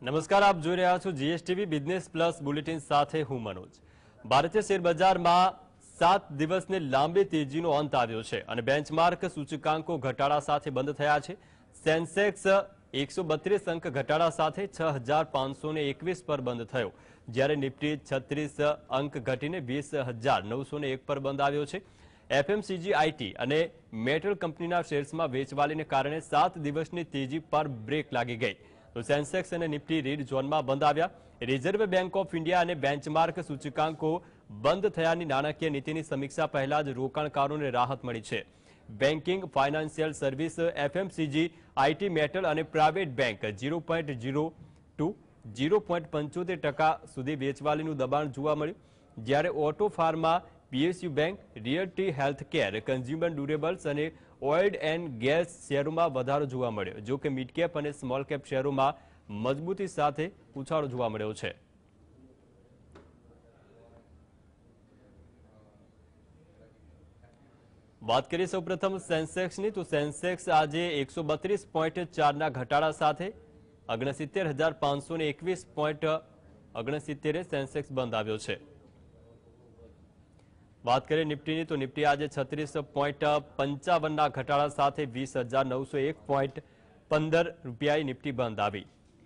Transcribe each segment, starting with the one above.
નમસ્કાર, આપ જોઈ રહ્યા છો જીએસટીવી બિઝનેસ પ્લસ બુલેટિન સાથે હું મનોજ। ભારતીય શેર બજારમાં 7 દિવસની લાંબી તેજીનો અંત આવ્યો છે અને બેન્ચમાર્ક સૂચકાંકો ઘટાડા સાથે બંધ થયા છે। સેન્સેક્સ 132 અંક ઘટાડા સાથે 6521 પર બંધ થયો, જ્યારે નિફ્ટી 36 અંક ઘટીને 20901 પર બંધ આવ્યો છે। એફએમસીજી, આઈટી અને મેટલ કંપનીના શેર્સમાં વેચવાલીને કારણે 7 દિવસની તેજી પર બ્રેક લાગી ગઈ। તો સેન્સેક્સ અને નિફ્ટી રેડ ઝોનમાં બંધ આવ્યા। રિઝર્વ બેંક ઓફ ઇન્ડિયા અને બેન્ચમાર્ક સૂચકાંકો બંધ થયાની નાણાકીય નીતિની સમીક્ષા પહેલા જ રોકાણકારોને રાહત મળી છે। Banking, financial service, FMCG, IT, metal અને પ્રાઇવેટ બેંક 0.02, 0.75% સુધી વેચવાલીનું દબાણ જોવા મળ્યું, જ્યારે auto, pharma, PSU bank, realty, healthcare, consumer durables અને ઓઇલ એન્ડ ગેસ શેરોમાં વધારો જોવા મળ્યો। જો કે મિડ કેપ અને સ્મોલ કેપ શેરોમાં મજબૂતી સાથે ઉછાળો જોવા મળ્યો છે। વાત કરીએ સૌપ્રથમ સેન્સેક્સની, તો સેન્સેક્સ આજે 132.4ના ઘટાડા સાથે 69521.69 સેન્સેક્સ બંધ આવ્યો છે। વાત કરીએ નિફ્ટીની, તો નિફ્ટી આજે 36.55ના ઘટાડા સાથે 20901.15 રૂપિયાએ નિફ્ટી બંધ આવી।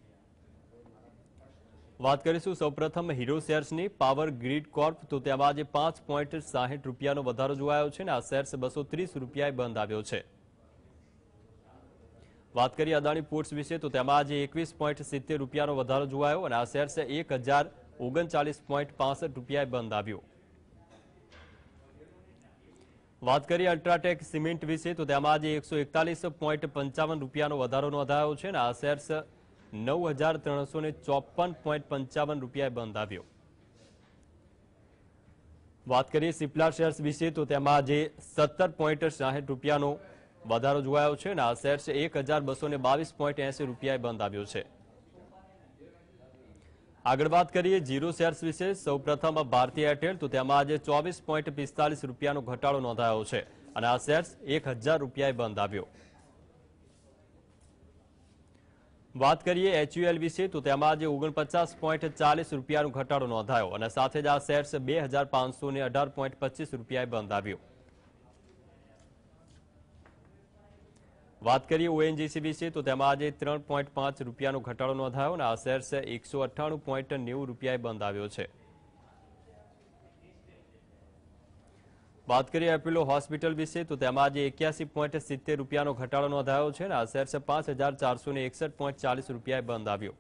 વાત કરીશું સૌપ્રથમ હીરો શેર્સની। પાવર ગ્રીડ કોર્પ, તો તેમાં આજે 5.60 રૂપિયાનો વધારો જોવાયો છે અને આ શેર્સ 230 રૂપિયાએ બંધ આવ્યો છે। વાત કરીએ અદાણી પોર્ટ્સ વિશે, તો તેમાં આજે 21.70 રૂપિયાનો વધારો જોવાયો અને આ શેર્સ 1039.65 રૂપિયાએ બંધ આવ્યો। વાત કરીએ અલ્ટ્રાટેક સિમેન્ટ વિશે, તો તેમાં આજે 141.55 રૂપિયાનો વધારો નોંધાયો છે અને આ શેર્સ 9354.55 રૂપિયાએ બંધ આવ્યો। વાત કરીએ સિપ્લા શેર્સ વિશે, તો તેમાં આજે 17.60 રૂપિયાનો વધારો જોવાયો છે અને આ શેર્સ 1222.80 રૂપિયાએ બંધ આવ્યો છે। આગળ વાત કરીએ જીરો શેર્સ વિશે। સૌપ્રથમ ભારતીય એરટેલ, તો તેમાં આજે 24.45 રૂપિયાનો ઘટાડો નોંધાયો છે અને આ શેર્સ 1000 રૂપિયાએ બંધ આવ્યો। વાત કરીએ એચયુએલ વિશે, તો તેમાં આજે 49.40 રૂપિયાનો ઘટાડો નોંધાયો અને સાથે જ આ શેર્સ 2518.25 રૂપિયાએ બંધ આવ્યો। વાત કરીએ ઓએનજીસી વિશે, તો તેમાં આજે 3.5 રૂપિયાનો ઘટાડો નોંધાયો અને આ શેર્સ 198.90 રૂપિયાએ બંધ આવ્યો છે। વાત કરીએ એપોલો હોસ્પિટલ વિશે, તો તેમાં આજે 81.70 રૂપિયાનો ઘટાડો નોંધાયો છે અને આ શેર્સ 5461.40 રૂપિયાએ બંધ આવ્યો।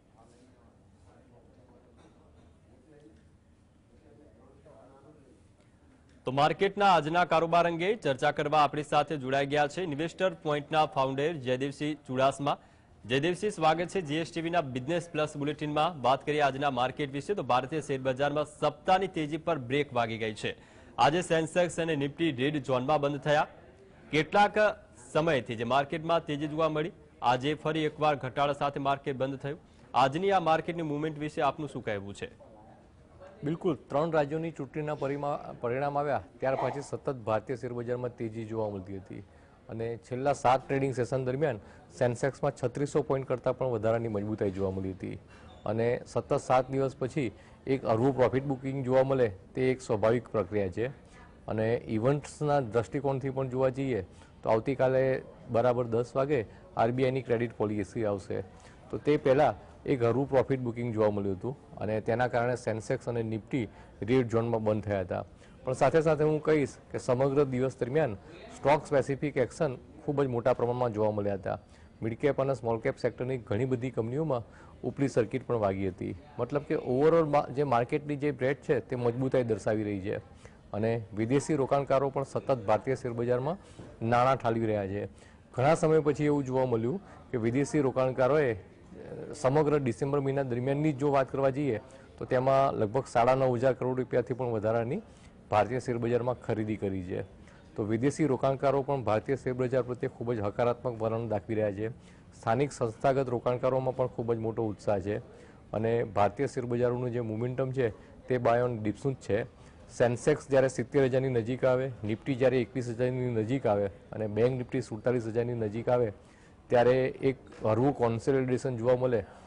તો માર્કેટના આજના કારોબાર અંગે ચર્ચા કરવા આપણી સાથે જોડાઈ ગયા છે ઇન્વેસ્ટર પોઈન્ટના ફાઉન્ડર જયદેવસિંહ ચુડાસમા। જયદેવસિંહ, સ્વાગત છે જીએસટીવીના બિઝનેસ પ્લસ બુલેટિનમાં। વાત કરીએ આજના માર્કેટ વિશે, તો ભારતીય શેર બજારમાં સપ્તાહની તેજી પર બ્રેક વાગી ગઈ છે। આજે સેન્સેક્સ અને નિફ્ટી રેડ ઝોનમાં બંધ થયા। કેટલાક સમયથી જે માર્કેટમાં તેજી જોવા મળી, આજે ફરી એકવાર ઘટાડા સાથે માર્કેટ બંધ થયું। આજની આ માર્કેટની મૂવમેન્ટ વિશે આપનું શું કહેવું છે? બિલકુલ, 3 રાજ્યોની ચૂંટણીના પરિણામ આવ્યા ત્યાર પછી સતત ભારતીય શેરબજારમાં તેજી જોવા મળતી હતી અને છેલ્લા 7 ટ્રેડિંગ સેશન દરમિયાન સેન્સેક્સમાં 3600 પોઈન્ટ કરતાં પણ વધારાની મજબૂતાઈ જોવા મળી હતી અને સતત 7 દિવસ પછી એક હળવું પ્રોફિટ બુકિંગ જોવા મળે તે એક સ્વાભાવિક પ્રક્રિયા છે અને ઇવેન્ટ્સના દ્રષ્ટિકોણથી પણ જોવા જઈએ તો આવતીકાલે બરાબર 10 વાગે આરબીઆઈની ક્રેડિટ પોલિસી આવશે, તો તે પહેલાં એક હળવું પ્રોફિટ બુકિંગ જોવા મળ્યું હતું અને તેના કારણે સેન્સેક્સ અને નિફ્ટી રેડ ઝોનમાં બંધ થયા હતા। પણ સાથે સાથે હું કહીશ કે સમગ્ર દિવસ દરમિયાન સ્ટોક સ્પેસિફિક એક્શન ખૂબ જ મોટા પ્રમાણમાં જોવા મળ્યા હતા। મિડ કેપ અને સ્મોલ કેપ સેક્ટરની ઘણી બધી કંપનીઓમાં ઉપલી સર્કિટ પણ વાગી હતી। મતલબ કે ઓવરઓલ જે માર્કેટની જે બ્રેડ છે તે મજબૂતાઈ દર્શાવી રહી છે અને વિદેશી રોકાણકારો પણ સતત ભારતીય શેરબજારમાં નાણાં ઠાલવી રહ્યા છે। ઘણા સમય પછી એવું જોવા મળ્યું કે વિદેશી રોકાણકારોએ સમગ્ર ડિસેમ્બર મહિના દરમિયાનની જો વાત કરવા જઈએ તો તેમાં લગભગ 9.5 કરોડ રૂપિયાથી પણ વધારાની ભારતીય શેરબજારમાં ખરીદી કરી છે। તો વિદેશી રોકાણકારો પણ ભારતીય શેરબજાર પ્રત્યે ખૂબ જ હકારાત્મક વલણ દાખવી રહ્યા છે। સ્થાનિક સંસ્થાગત રોકાણકારોમાં પણ ખૂબ જ મોટો ઉત્સાહ છે અને ભારતીય શેરબજારોનું જે મોમેન્ટમ છે તે બાય ઓન ડિપ્સનું જ છે। સેન્સેક્સ જ્યારે 70,000ની નજીક આવે, નિફ્ટી જ્યારે 21,000ની નજીક આવે અને બેંક નિફ્ટી 47,000ની નજીક આવે ત્યારે એક હળવું કોન્સોલિડેશન જોવા મળે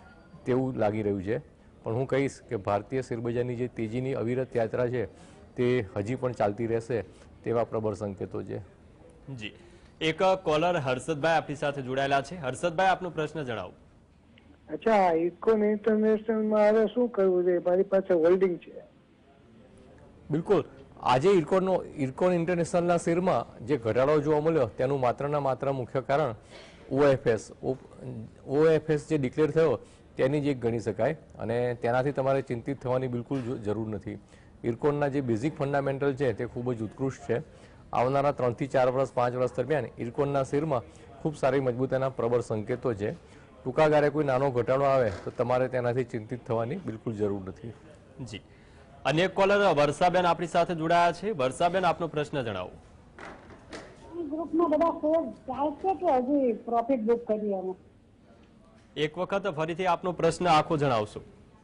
તેવું લાગી રહ્યું છે. પણ હું કહીશ કે ભારતીય શેરબજારની જે તેજીની અવિરત યાત્રા છે તે હજી પણ ચાલતી રહેશે તેવા પ્રબળ સંકેતો છે. જી, એક કોલર હર્ષદભાઈ આપણી સાથે જોડાયેલા છે. હર્ષદભાઈ, આપનો પ્રશ્ન જણાવો. અચ્છા, ઇકોન ઇન્ટરનેશનલમાં હવે શું કરવું છે? મારી પાસે હોલ્ડિંગ છે. બિલકુલ, આજે ઇરકોન ઇન્ટરનેશનલના શેરમાં જે ઘટાડો જોવા મળ્યો તેનું માત્રના માત્ર મુખ્ય કારણ ઓએફએસ જે ડિક્લેર થયો તેની જ એક ગણી શકાય અને તેનાથી તમારે ચિંતિત થવાની બિલકુલ જરૂર નથી. ઇરકોનના જે બેઝિક ફંડામેન્ટલ છે તે ખૂબ જ ઉત્કૃષ્ટ છે. આવનારા 3 થી 4 વર્ષ 5 વર્ષ દરમિયાન ઇરકોનના શેરમાં ખૂબ સારી મજબૂતાઈના પ્રબળ સંકેતો છે. ટૂંકા ગાળે કોઈ નાનો ઘટાડો આવે તો તમારે તેનાથી ચિંતિત થવાની બિલકુલ જરૂર નથી. જી, અન્ય કોલર વર્ષાબેન આપણી સાથે જોડાયા છે. વર્ષાબેન, આપનો પ્રશ્ન જણાવો. ગ્રુપમાં બધા શેર ચાલશે કે હજી પ્રોફિટ બુક કરીએ અમે? એક વખત ફરીથી આપનો પ્રશ્ન આખો જણાવશો.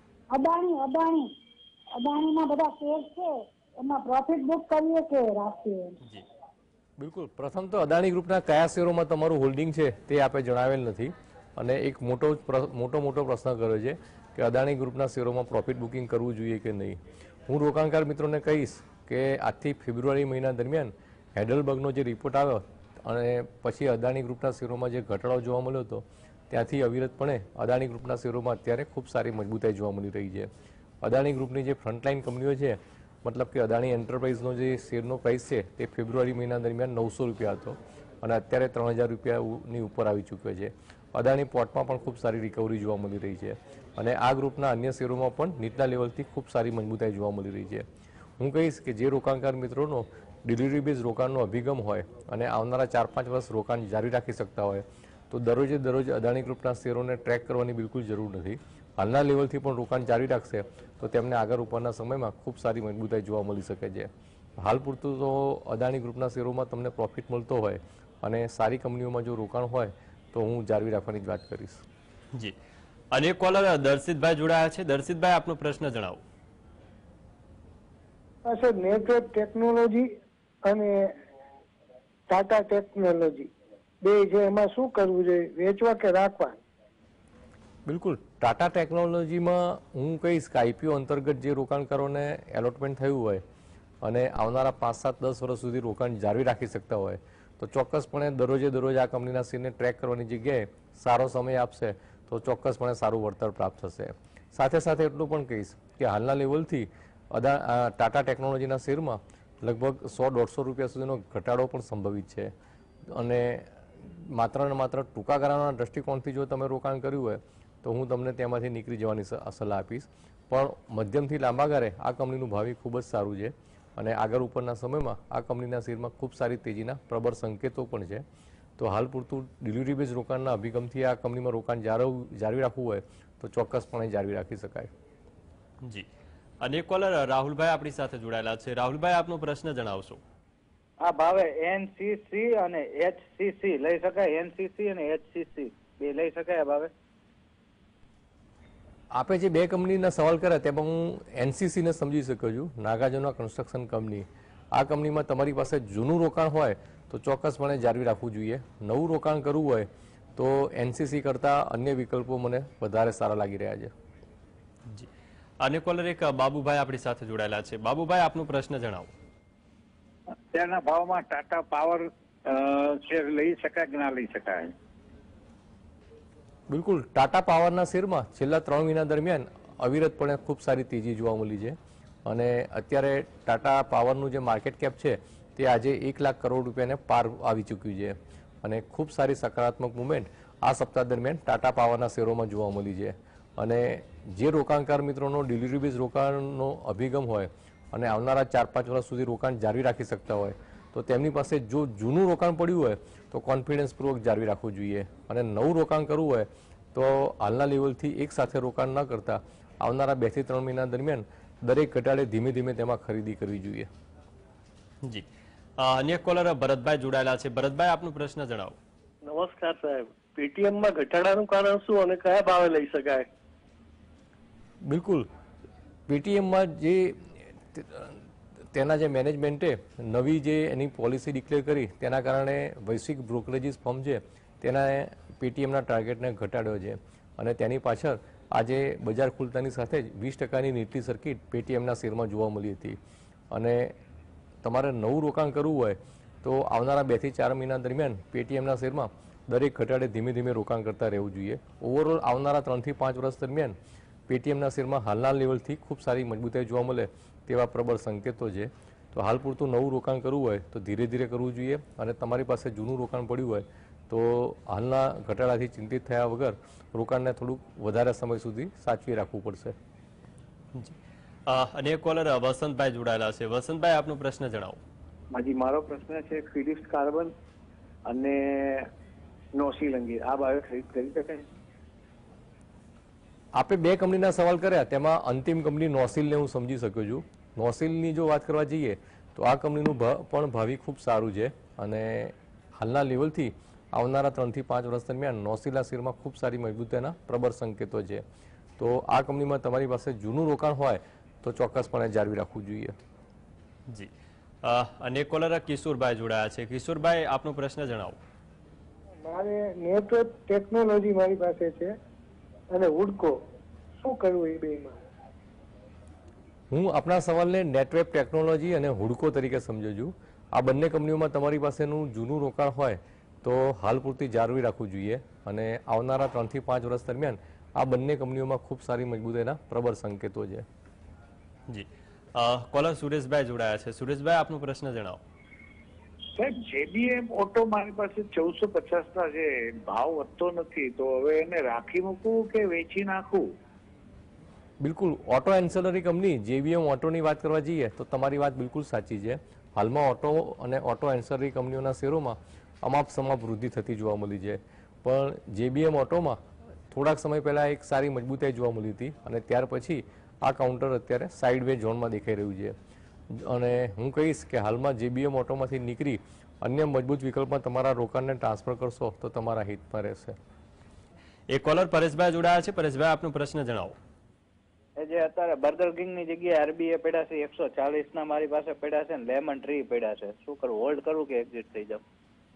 અદાણીમાં બધા શેર છે, એમાં પ્રોફિટ બુક કરીએ કે રાખીએ? જી, બિલકુલ, પ્રથમ તો અદાણી ગ્રુપના કયા શેરોમાં તમારું હોલ્ડિંગ છે તે આપે જણાવેલ નથી અને એક મોટો પ્રશ્ન કર્યો છે કે અદાણી ગ્રુપના શેરોમાં પ્રોફિટ બુકિંગ કરવું જોઈએ કે નહીં. હું રોકાણકાર મિત્રોને કહીશ કે આજથી ફેબ્રુઆરી મહિના દરમિયાન હેડલબર્ગનો જે રિપોર્ટ આવ્યો અને પછી અદાણી ગ્રુપના શેરોમાં જે ઘટાડો જોવા મળ્યો હતો ત્યાંથી અવિરતપણે અદાણી ગ્રુપના શેરોમાં અત્યારે ખૂબ સારી મજબૂતાઈ જોવા મળી રહી છે. અદાણી ગ્રુપની જે ફ્રન્ટલાઇન કંપનીઓ છે, મતલબ કે અદાણી એન્ટરપ્રાઇઝનો જે શેરનો પ્રાઇસ છે તે ફેબ્રુઆરી મહિના દરમિયાન 900 રૂપિયા હતો અને અત્યારે 3000 રૂપિયાની ઉપર આવી ચૂક્યો છે. અદાણી પોર્ટમાં પણ ખૂબ સારી રિકવરી જોવા મળી રહી છે અને આ ગ્રુપના અન્ય શેરોમાં પણ નીચલા લેવલથી ખૂબ સારી મજબૂતાઈ જોવા મળી રહી છે. હું કહીશ કે જે રોકાણકાર મિત્રોનો ડિલિવરી બેઝ રોકાણનો અભિગમ હોય અને આવનારા 4-5 વર્ષ રોકાણ જારી રાખી શકતા હોય તો દરરોજ અદાણી ગ્રુપના શેરોને ટ્રેક કરવાની બિલકુલ જરૂર નથી. હાલના લેવલથી પણ રોકાણ જારી રાખશે તો તેમને આગળ ઉપરના સમયમાં ખૂબ સારી મજબૂતાઈ જોવા મળી શકે છે. હાલ પૂરતું તો અદાણી ગ્રુપના શેરોમાં તમને પ્રોફિટ મળતો હોય અને સારી કંપનીઓમાં જો રોકાણ હોય તો હું જાળવી રાખવાની જ વાત કરીશ. જી, અને કોલર દર્શિતભાઈ જોડાયા છે. દર્શિતભાઈ, આપનો પ્રશ્ન જણાવો. સર, નેટવર્ક ટેકનોલોજી અને ટાટા ટેકનોલોજી બે છે, એમાં શું કરવું જોઈએ? વેચવા કે રાખવા? બિલકુલ, ટાટા ટેકનોલોજીમાં હું કહીશ કે આઈપીઓ અંતર્ગત જે રોકાણકારોને એલોટમેન્ટ થયું હોય અને આવનારા 5-7-10 વર્ષ સુધી રોકાણ જાળવી રાખી શકતા હોય તો ચોક્કસપણે દરરોજ આ કંપનીના શેરને ટ્રેક કરવાની જગ્યાએ સારો સમય આપશે તો ચોક્કસપણે સારું વળતર પ્રાપ્ત થશે. સાથે એટલું પણ કહીશ કે હાલના લેવલથી ટાટા ટેકનોલોજીના શેરમાં લગભગ 100-150 રૂપિયા સુધીનો ઘટાડો પણ સંભવિત છે અને માત્ર ને માત્ર ટૂંકા ગાળાના દ્રષ્ટિકોણથી જો તમે રોકાણ કર્યું હોય તો હું તમને તેમાંથી નીકળી જવાની સલાહ આપીશ. પણ મધ્યમથી લાંબા ગાળે આ કંપનીનું ભાવિ ખૂબ જ સારું છે અને આગળ ઉપરના સમયમાં આ કંપનીના શેરમાં ખૂબ સારી તેજીના પ્રબળ સંકેતો પણ છે. તો હાલ પૂરતું ડિલિવરી બેઝ રોકાણના અભિગમથી આ કંપનીમાં રોકાણ જાળવી રાખવું હોય તો ચોક્કસપણે જાળવી રાખી શકાય. જી, અને કોલર રાહુલભાઈ આપણી સાથે જોડાયેલા છે. રાહુલભાઈ, આપનો પ્રશ્ન જણાવશો. આ ભાવે એનસીસી અને એચસીસી લઈ શકાય? એનસીસી અને એચસીસી બે લઈ શકાય આ ભાવે? આપે જે બે કંપનીના સવાલ કર્યા તેમાં હું એનસીસીને સમજી શક્યો છું, નાગાર્જુના કન્સ્ટ્રક્શન કંપની. આ કંપનીમાં તમારી પાસે જૂનું રોકાણ હોય તો ચોક્કસપણે જાળવી રાખવું જોઈએ. નવું રોકાણ કરવું હોય તો એનસીસી કરતાં અન્ય વિકલ્પો મને વધારે સારા લાગી રહ્યા છે. જી, અને કોલર એક બાબુભાઈ આપણી સાથે જોડાયેલા છે. બાબુભાઈ, આપનો પ્રશ્ન જણાવો. અત્યારના ભાવમાં ટાટા પાવર શેર લઈ શકાય કે ના લઈ શકાય? બિલકુલ, ટાટા પાવરના શેરમાં છેલ્લા 3 મહિના દરમિયાન અવિરતપણે ખૂબ સારી તેજી જોવા મળી છે અને અત્યારે ટાટા પાવરનું જે માર્કેટ કેપ છે તે આજે 1 લાખ કરોડ રૂપિયાને પાર આવી ચૂક્યું છે અને ખૂબ સારી સકારાત્મક મુવમેન્ટ આ સપ્તાહ દરમિયાન ટાટા પાવરના શેરોમાં જોવા મળી છે. અને જે રોકાણકાર મિત્રોનો ડિલિવરી બેઝ રોકાણનો અભિગમ હોય અને આવનારા 4-5 વર્ષ સુધી રોકાણ જાળવી રાખી શકતા હોય તો તેમની પાસે જો જૂનું રોકાણ પડ્યું હોય તો કોન્ફિડન્સપૂર્વક જાળવી રાખવું જોઈએ અને નવું રોકાણ કરવું હોય તો હાલના લેવલથી એક સાથે રોકાણ ન કરતા આવનારા 2 થી 3 મહિના દરમિયાન દરેક ઘટાડે ધીમે ધીમે તેમાં ખરીદી કરવી જોઈએ. જી, અન્ય કોલર ભરતભાઈ જોડાયેલા છે. ભરતભાઈ, આપનો પ્રશ્ન જણાવો. નમસ્કાર સાહેબ, પેટીએમમાં ઘટાડાનું કારણ શું અને કયા ભાવે લઈ શકાય? બિલકુલ, પેટીએમમાં જે તેના જે મેનેજમેન્ટે નવી જે એની પોલિસી ડિક્લેર કરી તેના કારણે વૈશ્વિક બ્રોકરેજીસ ફર્મ છે તેના પેટીએમના ટાર્ગેટને ઘટાડ્યો છે અને તેની પાછળ આજે બજાર ખુલતાની સાથે જ 20%ની નીચલી સર્કિટ પેટીએમના શેરમાં જોવા મળી હતી. અને તમારે નવું રોકાણ કરવું હોય તો આવનારા 2 થી 4 મહિના દરમિયાન પેટીએમના શેરમાં દરેક ઘટાડે ધીમે ધીમે રોકાણ કરતા રહેવું જોઈએ. ઓવરઓલ આવનારા 3 થી 5 વર્ષ દરમિયાન પેટીએમના શેરમાં હાલના લેવલથી ખૂબ સારી મજબૂતાઈ જોવા મળે તેવા પ્રબળ સંકેતો છે. તો હાલ પૂરતું નવું રોકાણ કરવું હોય તો ધીરે ધીરે કરવું જોઈએ, અને તમારી પાસે જૂનું રોકાણ પડ્યું હોય તો હાલના ઘટાડાથી ચિંતિત થયા વગર રોકાણને થોડુંક વધારે સમય સુધી સાચવી રાખવું પડશે. અને એક કોલર વસંતભાઈ જોડાયેલા છે. વસંતભાઈ, આપનો પ્રશ્ન જણાવો. હાજી, મારો પ્રશ્ન છે ફિલિપ્સ કાર્બન અને નોસિલ અંગે આ બાયો ખરીદ કરી શકાય? આપે 2 કંપનીના સવાલ કર્યા, તેમાં અંતિમ કંપની નોસિલને હું સમજી શક્યો છું. નોસિલની જો વાત કરવા જઈએ તો આ કંપનીનું પણ ભાવિ ખૂબ સારું છે, અને હાલના લેવલથી આવનારા 3 થી 5 વર્ષ દરમિયાન નોસિલના શેરમાં ખૂબ સારી મજબૂતાઈના પ્રબળ સંકેતો છે. તો આ કંપનીમાં તમારી પાસે જૂનું રોકાણ હોય તો ચોક્કસપણે જાળવી રાખવું જોઈએ. જી. અને એક કોલર કિશોરભાઈ જોડાયા છે. કિશોરભાઈ, આપનો પ્રશ્ન જણાવો. મારે નેટવર્ક ટેકનોલોજી મારી પાસે છે અને હુડકો, શું કરવું એ બેમાં? હું આપણા સવાલને નેટવેબ ટેકનોલોજી અને હુડકો તરીકે સમજુ છું. આ બંને કંપનીઓમાં તમારી પાસેનું જૂનું રોકાણ હોય તો હાલ પૂરતી જાળવી રાખવું જોઈએ, અને આવનારા 3 થી 5 વર્ષ દરમિયાન આ બંને કંપનીઓમાં ખૂબ સારી મજબૂતાઈના પ્રબળ સંકેતો છે. જી. કોલર સુરેશભાઈ જોડાયા છે. સુરેશભાઈ, આપનો પ્રશ્ન જણાવો. સાહેબ, જેબીએમ ઓટો મારી પાસે 1450 ના છે, ભાવ વધતો નથી, તો હવે એને રાખી મૂકવું કે વેચી નાખવું? બિલકુલ, ઓટો એન્સેલરી કંપની જેબીએમ ઓટોની વાત કરવા જઈએ તો તમારી વાત બિલકુલ સાચી છે. હાલમાં ઓટો અને ઓટો એન્સેલરી કંપનીઓના શેરોમાં અમાપ સમાપ વૃદ્ધિ થતી જોવા મળી છે, પણ જેબીએમ ઓટોમાં થોડાક સમય પહેલાં એક સારી મજબૂતાઈ જોવા મળી હતી, અને ત્યાર પછી આ કાઉન્ટર અત્યારે સાઇડવે ઝોનમાં દેખાઈ રહ્યું છે. અને હું કહીશ કે હાલમાં જેબીએમ ઓટોમાંથી નીકળી અન્ય મજબૂત વિકલ્પમાં તમારા રોકાણને ટ્રાન્સફર કરશો તો તમારા હિતમાં રહેશે. એક કોલર પરેશભાઈ જોડાયા છે. પરેશભાઈ, આપનો પ્રશ્ન જણાવો. એ જે અત્યારે બર્ગર કિંગ ની જગ્યાએ આરબીએ પડ્યા છે 140 ના મારી પાસે પડ્યા છે, ને લેમન ટ્રી પડ્યા છે, શું કરવું? હોલ્ડ કરવું કે એક્ઝિટ થઈ જાવ?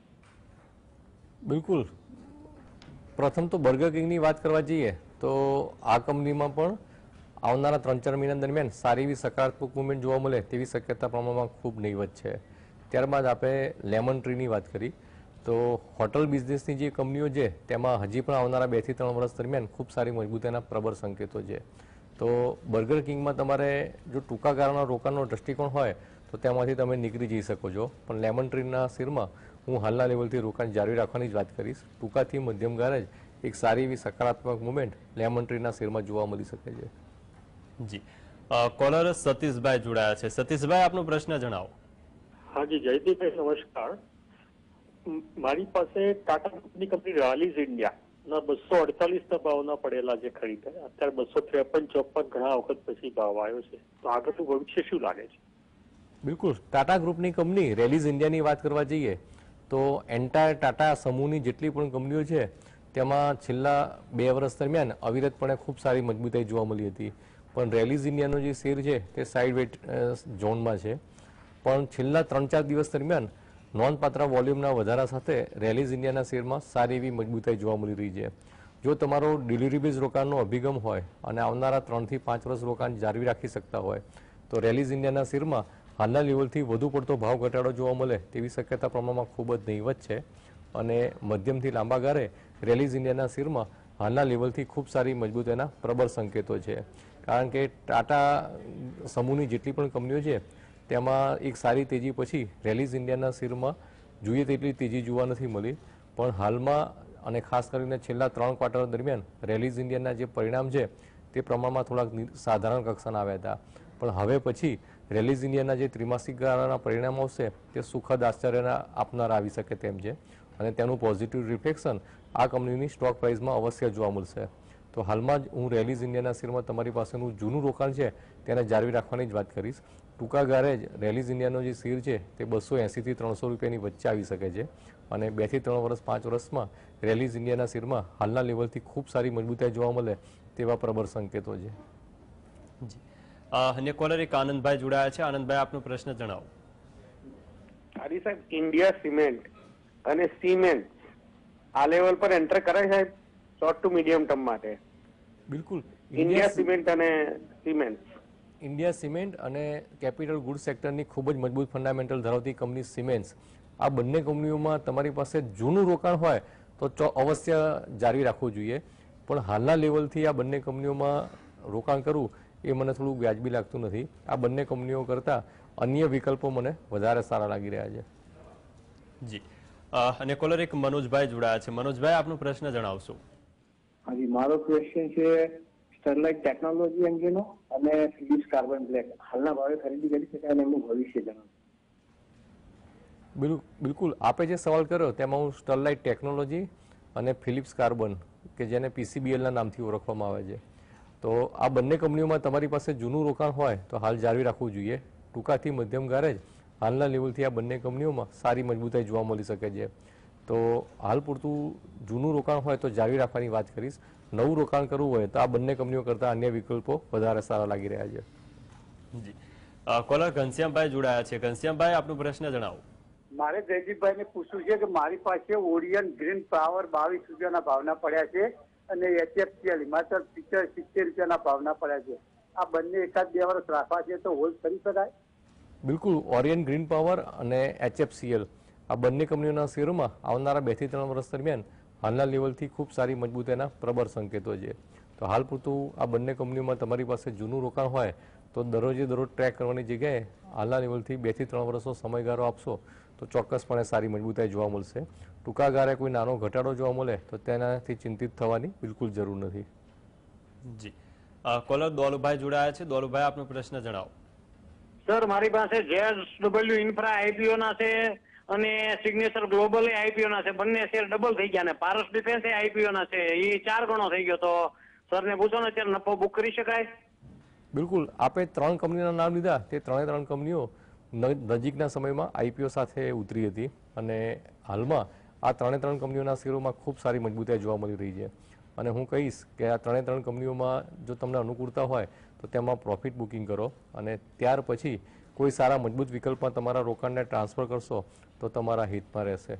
બિલકુલ, પ્રથમ તો બર્ગર કિંગની વાત કરવા જઈએ તો આ કંપનીમાં પણ આવનારા 3-4 મહિના દરમિયાન સારી એવી સકારાત્મક મુવમેન્ટ જોવા મળે તેવી શક્યતા પ્રમાણમાં ખૂબ નહીવત છે. ત્યારબાદ આપણે લેમન ટ્રીની વાત કરી તો હોટલ બિઝનેસની જે કંપનીઓ છે તેમાં હજી પણ આવનારા 2 થી 3 વર્ષ દરમિયાન ખૂબ સારી મજબૂતાઈના પ્રબળ સંકેતો છે. તો બર્ગર કિંગમાં તમારે જો ટૂંકા ગાળાના રોકાણનો દ્રષ્ટિકોણ હોય તો તેમાંથી તમે નીકળી જઈ શકો છો, પણ લેમન ટ્રીના શેરમાં હું હાલના લેવલથી રોકાણ જાળવી રાખવાની જ વાત કરીશ. ટૂંકાથી મધ્યમ ગાળે જ એક સારી એવી સકારાત્મક મુવમેન્ટ લેમન ટ્રીના શેરમાં જોવા મળી શકે છે. જી. કોલર સતીશભાઈ જોડાયા છે. સતીશભાઈ, આપનો પ્રશ્ન જણાવો. હાજી, જયદીપભાઈ નમસ્કાર. મારી પાસે ટાટા ગ્રુપની કંપની રાલીઝ ઇન્ડિયા ના 248 ના ભાવના પડેલા જે ખરીદ્યા, અત્યારે 253-54 ઘણા વખત પછી ભાવ આવ્યો છે, તો આગળનું ભવિષ્ય શું લાગે છે? બિલકુલ, ટાટા ગ્રુપની કંપની રેલીઝ ઇન્ડિયાની વાત કરવા જઈએ તો એન્ટાયર ટાટા સમૂહની જેટલી પણ કંપનીઓ છે તેમાં છેલ્લા 2 વર્ષ દરમિયાન અવિરતપણે ખૂબ સારી મજબૂતાઈ જોવા મળી હતી, પણ રેલીઝ ઇન્ડિયાનો જે શેર છે તે સાઇડ વેટ ઝોનમાં છે. પણ છેલ્લા 3-4 દિવસ દરમિયાન નોંધપાત્ર વોલ્યુમના વધારા સાથે રેલીઝ ઇન્ડિયાના શેરમાં સારી એવી મજબૂતાઈ જોવા મળી રહી છે. જો તમારો ડિલિવરી બેઝ રોકાણનો અભિગમ હોય અને આવનારા 3 થી 5 વર્ષ રોકાણ જાળવી રાખી શકતા હોય તો રેલીઝ ઇન્ડિયાના શેરમાં હાલના લેવલથી વધુ પડતો ભાવ ઘટાડો જોવા મળે તેવી શક્યતા પ્રમાણમાં ખૂબ જ નહીવત છે, અને મધ્યમથી લાંબા ગાળે રેલીઝ ઇન્ડિયાના શેરમાં હાલના લેવલથી ખૂબ સારી મજબૂતાઈના પ્રબળ સંકેતો છે. કારણ કે ટાટા સમૂહની જેટલી પણ કંપનીઓ છે તેમાં એક સારી તેજી પછી રેલીઝ ઇન્ડિયાના શેરમાં જોઈએ તેટલી તેજી જોવા નથી મળી, પણ હાલમાં અને ખાસ કરીને છેલ્લા 3 ક્વાર્ટર દરમિયાન રેલીઝ ઇન્ડિયાના જે પરિણામ છે તે પ્રમાણમાં થોડાક સાધારણ કક્ષાના આવ્યા હતા, પણ હવે પછી રેલીઝ ઇન્ડિયાના જે ત્રિમાસિક ગાળાના પરિણામો આવશે તે સુખદ આશ્ચર્યના આપનાર આવી શકે તેમ છે, અને તેનું પોઝિટિવ રિફ્લેક્શન આ કંપનીની સ્ટોક પ્રાઇસમાં અવશ્ય જોવા મળશે. તો હાલમાં જ હું રેલીઝ ઇન્ડિયાના શેરમાં તમારી પાસેનું જૂનું રોકાણ છે તેને જાળવી રાખવાની જ વાત કરીશ. ટૂંકા ગાળે જ રેલીઝ ઇન્ડિયાનો જે શેર છે તે 280 થી 300 રૂપિયાની વચ્ચે આવી શકે છે, અને 2 થી 3 વર્ષ 5 વર્ષમાં રેલીઝ ઇન્ડિયાના શેરમાં હાલના લેવલથી ખૂબ સારી મજબૂતાઈ જોવા મળે તેવા પ્રબળ સંકેતો છે. અને કોલર એક આનંદભાઈ જોડાયા છે. આનંદભાઈ, આપનો પ્રશ્ન જણાવો. હાજી સાહેબ, ઇન્ડિયા સિમેન્ટ અને સિમેન્ટ આ લેવલ પર એન્ટર કરાય સાહેબ શોર્ટ ટુ મીડિયમ ટર્મ માટે? બિલકુલ ઇન્ડિયા સિમેન્ટ અને સિમેન્ટ. ઇન્ડિયા સિમેન્ટ અને કેપિટલ ગુડ સેક્ટરની ખૂબ જ મજબૂત ફંડામેન્ટલ ધરાવતી કંપની સિમેન્ટ્સ, આ બંને કંપનીઓમાં તમારી પાસે જૂનું રોકાણ હોય તો અવશ્ય જાળવી રાખવું જોઈએ. પણ હાલના લેવલથી આ બંને કંપનીઓમાં રોકાણ કરવું એ મને થોડું વ્યાજબી લાગતું નથી. આ બંને કંપનીઓ કરતાં અન્ય વિકલ્પો મને વધારે સારા લાગી રહ્યા છે. જી, અને કોલર એક મનોજભાઈ જોડાયા છે. મનોજભાઈ, આપનો પ્રશ્ન જણાવશો. હાજી, મારો ક્વેશ્ચન છે સ્ટરલાઇટ ટેકનોલોજી અંગેનો અને ફિલિપ્સ કાર્બન બ્લેક હાલના ભાવે ખરીદી કરી શકાય અને એનું ભવિષ્ય જણાવો. બિલકુલ, આપે જે સવાલ કર્યો તેમાં હું સ્ટરલાઇટ ટેકનોલોજી અને ફિલિપ્સ કાર્બન, કે જેને PCBLના નામથી ઓળખવામાં આવે છે, તો આ બંને કંપનીઓમાં તમારી પાસે જૂનું રોકાણ હોય તો હાલ જાળવી રાખવું જોઈએ. ટૂંકાથી મધ્યમ ગાળે જ હાલના લેવલથી આ બંને કંપનીઓમાં સારી મજબૂતાઈ જોવા મળી શકે છે. તો હાલ પૂરતું જૂનું રોકાણ હોય તો જાળવી રાખવાની વાત કરીશ. નવું રોકાણ કરવું હોય તો આ બંને કંપનીઓ કરતાં અન્ય વિકલ્પો વધારે સારા લાગી રહ્યા છે. જી, કોલર ઘનશ્યામભાઈ જોડાયા છે. ઘનશ્યામભાઈ, આપનો પ્રશ્ન જણાવો. મારે જયદીપભાઈને પૂછવું છે કે મારી પાસે ઓરિયન ગ્રીન પાવર 22 રૂપિયાના ભાવના પડ્યા છે અને HFCL હિમાચલ પિક્ચર 70 રૂપિયાના ભાવના પડ્યા છે. આ બંને એકાદ 2 વર્ષ રાખવા છે તો હોલ્ડ કરી શકાય? બિલકુલ, ઓરિયન ગ્રીન પાવર અને HFCL આ બંને કંપનીઓના શેરોમાં આવનારા 2 થી 3 વર્ષ દરમિયાન હાલના લેવલથી ખૂબ સારી મજબૂતાઈના પ્રબળ સંકેતો છે. તો હાલ પૂરતું આ બંને કંપનીઓમાં તમારી પાસે જૂનું રોકાણ હોય તો દરરોજે દરરોજ ટ્રેક કરવાની જગ્યાએ હાલના લેવલથી 2 થી 3 વર્ષનો સમયગાળો આપશો તો ચોક્કસપણે સારી મજબૂતાઈ જોવા મળશે. ટૂંકા ગાળે કોઈ નાનો ઘટાડો જોવા મળે તો તેનાથી ચિંતિત થવાની બિલકુલ જરૂર નથી. જી, કોલર દોલુભાઈ જોડાયા છે. દોલુભાઈ, આપનો પ્રશ્ન જણાવો. સર, મારી પાસે JSW ઇન્ફ્રા IPO ના છે અને સિગ્નેચર ગ્લોબલ IPO ના છે. બંને શેર ડબલ થઈ ગયા ને પારસ ડિફેન્સ IPO ના છે, એ 4 ગણો થઈ ગયો. તો સર ને પૂછો ને અત્યારે નફો બુક કરી શકાય? બિલકુલ, આપે 3 કંપનીના નામ લીધા. તે 3 કંપનીઓ નજીકના સમયમાં IPO સાથે ઉતરી હતી અને હાલમાં આ 3 કંપનીઓના શેરોમાં ખૂબ સારી મજબૂતાઈ જોવા મળી રહી છે. અને હું કહીશ કે આ 3 કંપનીઓમાં જો તમને અનુકૂળતા હોય તો તેમાં પ્રોફિટ બુકિંગ કરો અને ત્યાર પછી કોઈ સારા મજબૂત વિકલ્પમાં તમારા રોકાણને ટ્રાન્સફર કરશો તો તમારા હિતમાં રહેશે.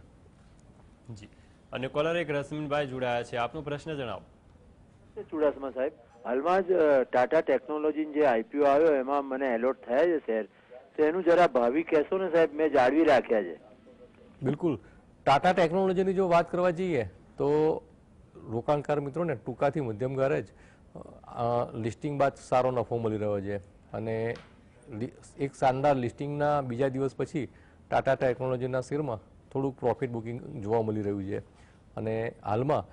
જી, અને કોલર એક રશ્મિનભાઈ જોડાયા છે. આપનો પ્રશ્ન જણાવો. ચુડાસમા સાહેબ, હાલમાં જ ટાટા ટેકનોલોજી જે IPO આવ્યો એમાં મને એલોટ થયા છે શેર, તો એનું જરા ભાવિ કહેશો ને સાહેબ, મેં જાળવી રાખ્યા છે. બિલકુલ, ટાટા ટેકનોલોજીની જો વાત કરવા જઈએ તો રોકાણકાર મિત્રોને ટૂંકાથી મધ્યમ ગાળે જ લિસ્ટિંગ બાદ સારો નફો મળી રહ્યો છે અને એક શાનદાર લિસ્ટિંગના બીજા દિવસ પછી ટાટા ટેકનોલોજીના શેરમાં થોડુંક પ્રોફિટ બુકિંગ જોવા મળી રહ્યું છે અને હાલમાં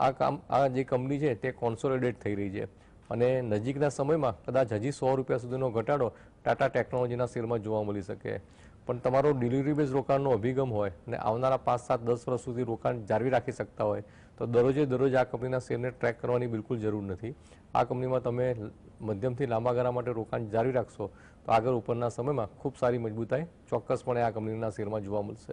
આ જે કંપની છે તે કોન્સોલિડેટ થઈ રહી છે અને નજીકના સમયમાં કદાચ હજી 100 રૂપિયા સુધીનો ઘટાડો ટાટા ટેકનોલોજીના શેરમાં જોવા મળી શકે. પણ તમારો ડિલિવરી બેઝ રોકાણનો અભિગમ હોય અને આવનારા 5, 7, 10 વર્ષ સુધી રોકાણ જાળવી રાખી શકતા હોય તો દરરોજે દરરોજ આ કંપનીના શેરને ટ્રેક કરવાની બિલકુલ જરૂર નથી. આ કંપનીમાં તમે મધ્યમથી લાંબા ગાળા માટે રોકાણ જાળવી રાખશો તો આગળ ઉપરના સમયમાં ખૂબ સારી મજબૂતાઈ ચોક્કસપણે આ કંપનીના શેરમાં જોવા મળશે.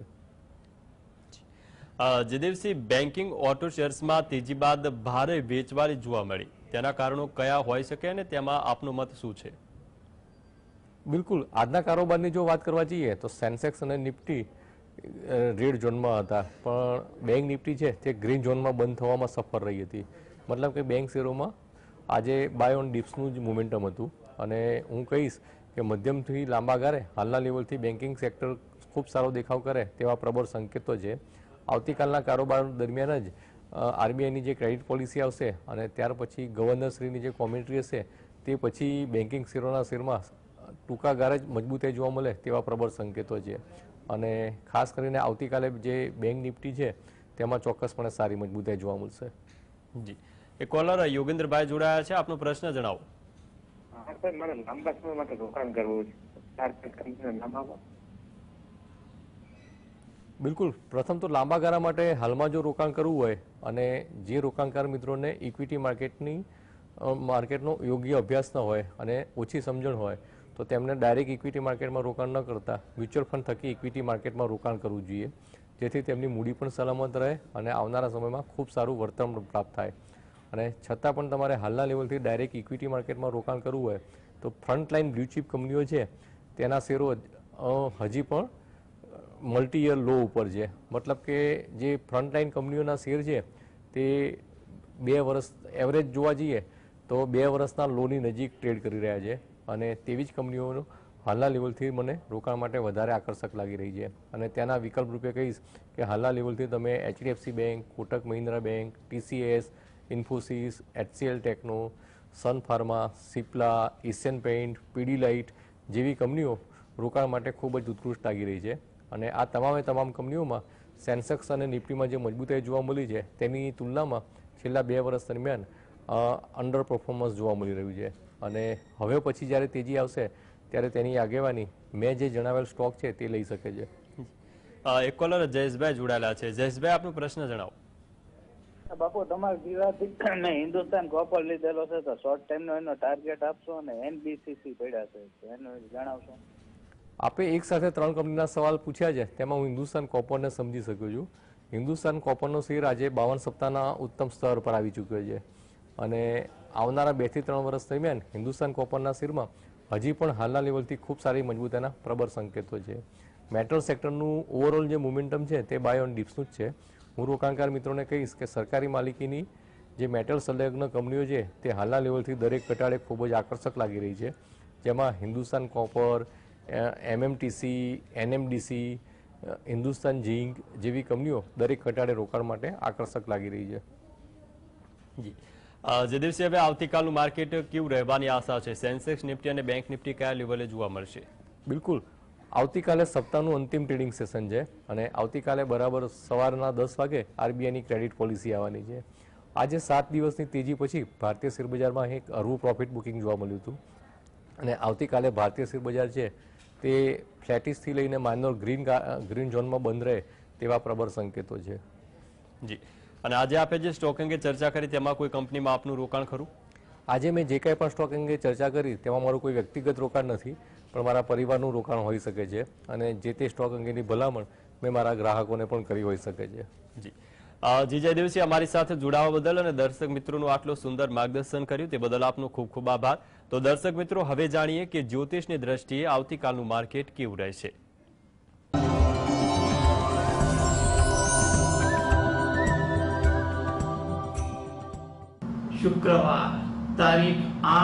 જયદેવસિંહ, બેન્કિંગ ઓટો શેર્સમાં તેજી બાદ ભારે વેચવાલી જોવા મળી, તેના કારણો કયા હોઈ શકે અને તેમાં આપનો મત શું છે? બિલકુલ, આજના કારોબારની જો વાત કરવા જઈએ તો સેન્સેક્સ અને નિફ્ટી રેડ ઝોનમાં હતા પણ બેંક નિફ્ટી છે તે ગ્રીન ઝોનમાં બંધ થવામાં સફળ રહી હતી. મતલબ કે બેંક શેરોમાં આજે બાય ઓન ડિપ્સનું જ મોમેન્ટમ હતું અને હું કહીશ કે મધ્યમથી લાંબા ગાળે હાલના લેવલથી બેન્કિંગ સેક્ટર ખૂબ સારો દેખાવ કરે તેવા પ્રબળ સંકેતો છે. આવતીકાલના કારોબાર દરમિયાન જ RBIની જે ક્રેડિટ પોલિસી આવશે અને ત્યાર પછી ગવર્નરશ્રીની જે કોમેન્ટ્રી હશે તે પછી બેન્કિંગ શેરોના શેરમાં ટૂંકા ગાળે જ મજબૂતાઈ જોવા મળે તેવા પ્રબળ સંકેતો છે અને ખાસ કરીને આવતીકાલે જે બેંક નિફ્ટી છે તેમાં ચોક્કસપણે સારી મજબૂતાઈ જોવા મળશે. જી, એ કોલર યોગેન્દ્રભાઈ જોડાયા છે. આપનો પ્રશ્ન જણાવો. હા સર, મારે લાંબા સમય માટે રોકાણ કરવું છે, 4-5 કંપનીના નામ આપો. બિલકુલ, પ્રથમ તો લાંબા ગાળા માટે હાલમાં જો રોકાણ કરવું હોય અને જે રોકાણકાર મિત્રોને ઇક્વિટી માર્કેટનો યોગ્ય અભ્યાસ ન હોય અને ઓછી સમજણ હોય તો તેમને ડાયરેક્ટ ઇક્વિટી માર્કેટમાં રોકાણ ન કરતા મ્યુચ્યુઅલ ફંડ થકી ઇક્વિટી માર્કેટમાં રોકાણ કરવું જોઈએ, જેથી તેમની મૂડી પણ સલામત રહે અને આવનારા સમયમાં ખૂબ સારું વળતર પ્રાપ્ત થાય. અને છતાં પણ તમારે હાલના લેવલથી ડાયરેક્ટ ઇક્વિટી માર્કેટમાં રોકાણ કરવું હોય તો ફ્રન્ટલાઇન બ્લુ ચીપ કંપનીઓ છે તેના શેરો હજી પણ મલ્ટી યર લો ઉપર છે. મતલબ કે જે ફ્રન્ટલાઇન કંપનીઓના શેર છે તે 2 વર્ષ એવરેજ જોવા જઈએ તો 2 વર્ષના લોની નજીક ટ્રેડ કરી રહ્યા છે અને તેવી જ કંપનીઓનું હાલના લેવલથી મને રોકાણ માટે વધારે આકર્ષક લાગી રહી છે. અને ત્યાંના વિકલ્પ રૂપે કહીશ કે હાલના લેવલથી તમે HDFC bank, Kotak Mahindra bank, TCS, Infosys, HCL techno, Sun pharma, Cipla, Asian paint, Pidilite જેવી કંપનીઓ રોકાણ માટે ખૂબ જ ઉત્કૃષ્ટ લાગી રહી છે. અને આ તમામ કંપનીઓમાં સેન્સેક્સ અને નિફ્ટીમાં જે મજબૂતાઈ જોવા મળી છે તેની તુલનામાં છેલ્લા 2 વર્ષ દરમિયાન અંડર પરફોર્મન્સ જોવા મળી રહ્યું છે. અને હવે પછી જ્યારે તેજી આવશે ત્યારે તેની આગેવાની મેં જે જણાવેલ સ્ટોક છે તે લઈ શકે છે. એક કોલર જયેશભાઈ જોડાયેલા છે. જયેશભાઈ, આપનો પ્રશ્ન જણાવો. બાપુ, તમારા જીવાથી મેં હિન્દુસ્તાન કોપર લીધેલો છે, તો શોર્ટ ટાઈમ નો એનો ટાર્ગેટ આપશો, અને NBCC પડ્યા છે એનું જણાવશો. આપે એક સાથે 3 કંપનીના સવાલ પૂછ્યા છે, તેમાં હું હિન્દુસ્તાન કોપરને સમજી શકું છું. હિન્દુસ્તાન કોપરનો શેર આજે 52 સપ્તાહના ઉત્તમ સ્તર પર આવી ચૂક્યો છે અને આવનારા 2 થી 3 વર્ષ દરમિયાન હિન્દુસ્તાન કોપરના શેરમાં હજી પણ હાલના લેવલથી ખૂબ સારી મજબૂતાઈના પ્રબળ સંકેતો છે. મેટલ સેક્ટરનું ઓવરઓલ જે મોમેન્ટમ છે તે બાય ઓન ડિપ્સનું જ છે. હું રોકાણકાર મિત્રોને કહીશ કે સરકારી માલિકીની જે મેટલ સંલગ્ન કંપનીઓ છે તે હાલના લેવલથી દરેક ઘટાડે ખૂબ જ આકર્ષક લાગી રહી છે, જેમાં Hindustan copper, MMTC, NMDC, Hindustan zinc જેવી કંપનીઓ દરેક ઘટાડે રોકાણ માટે આકર્ષક લાગી રહી છે. જી જે દિવસે હવે આવતીકાલનું માર્કેટ કેવું રહેવાની આશા છે? સેન્સેક્સ, નિફ્ટી અને બેંક નિફ્ટી કયા લેવલે જોવા મળશે? બિલકુલ, આવતીકાલે સપ્તાહનું અંતિમ ટ્રેડિંગ સેશન છે અને આવતીકાલે બરાબર સવારના 10 વાગે RBIની ક્રેડિટ પોલિસી આવવાની છે. આજે 7 દિવસની તેજી પછી ભારતીય શેરબજારમાં એક હળવું પ્રોફિટ બુકિંગ જોવા મળ્યું હતું અને આવતીકાલે ભારતીય શેરબજાર છે તે ફ્લેટિસથી લઈને માઇનોર ગ્રીન ઝોનમાં બંધ રહે તેવા પ્રબળ સંકેતો છે. જી, અને આજે આપે જે સ્ટોક અંગે ચર્ચા કરી તેમાં કોઈ કંપનીમાં આપનું રોકાણ ખરું? આજે મેં જે કંઈ પણ સ્ટોક અંગે ચર્ચા કરી તેમાં મારું કોઈ વ્યક્તિગત રોકાણ નથી, પણ મારા પરિવારનું રોકાણ હોઈ શકે છે અને જે તે સ્ટોક અંગેની ભલામણ મેં મારા ગ્રાહકોને પણ કરી હોઈ શકે છે. જી જય દિવસી, અમારી સાથે જોડાવા બદલ અને દર્શક મિત્રોનું આટલું સુંદર માર્ગદર્શન કર્યું તે બદલ આપનો ખૂબ ખૂબ આભાર. તો દર્શક મિત્રો, હવે જાણીએ કે જ્યોતિષની દ્રષ્ટિએ આવતીકાલનું માર્કેટ કેવું રહેશે. શુક્રવાર તારીખ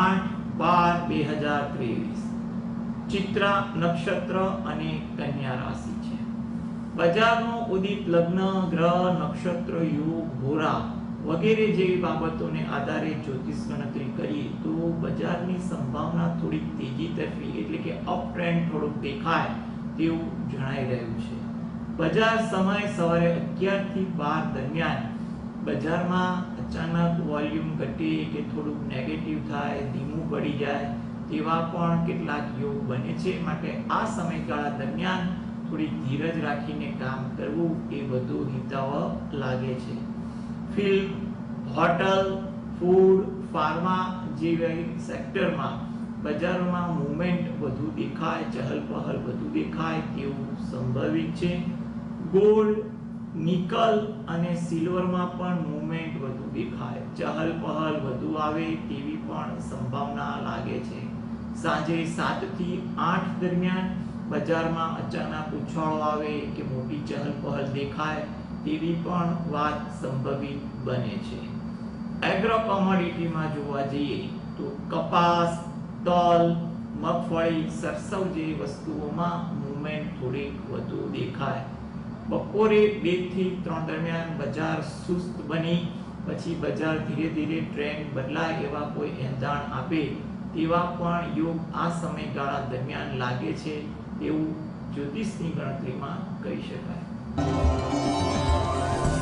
8/12/2023 ચિત્રા નક્ષત્ર અને કન્યા રાશિ છે. બજારનો ઉદિત લગ્ન, ગ્રહ, નક્ષત્ર, યોગ, હોરા વગેરે જેવી બાબતોને આધારે જ્યોતિષ ગણતરી કરીએ તો બજારની સંભાવના થોડીક તેજી તરફી એટલે કે અપ ટ્રેન્ડ થોડુંક દેખાય તેવું જણાઈ રહ્યું છે. બજાર સમય સવારે 11 થી 12 દરમિયાન બજારમાં અચાનક વોલ્યુમ ઘટે કે થોડુંક નેગેટિવ થાય, ધીમું પડી જાય તેવા પણ કેટલાક યોગ બને છે. માટે આ સમયગાળા દરમિયાન થોડી ધીરજ રાખીને કામ કરવું એ વધુ હિતાવહ લાગે છે. ફિલ્મ, હોટલ, ફૂડ, ફાર્મા જેવી સેક્ટરમાં બજારોમાં મૂવમેન્ટ વધુ દેખાય, ચહલપહલ વધુ દેખાય તેવું સંભવિત છે. ગોલ્ડ, નિકલ અને સિલ્વરમાં પણ મૂવમેન્ટ વધુ દેખાય, ચહલપહલ વધુ આવે તેવી પણ સંભાવના લાગે છે. સાંજે 7 થી 8 દરમિયાન બજારમાં અચાનક ઉછાળો આવે કે મોટી ચહલપહલ દેખાય તેવી પણ વાત સંભવિત બને છે. એગ્રો કોમોડિટીમાં જોવા જઈએ તો કપાસ, તલ, મગફળી, સરસવ જેવી વસ્તુઓમાં મૂવમેન્ટ થોડીક વધુ દેખાય. બપોરે 2 થી 3 દરમિયાન બજાર સુસ્ત બની પછી બજાર ધીરે ધીરે ટ્રેન્ડ બદલાય એવા કોઈ એંધાણ આપે તેવા પણ યોગ આ સમયગાળા દરમિયાન લાગે છે એવું જ્યોતિષની ગણતરીમાં કહી શકાય.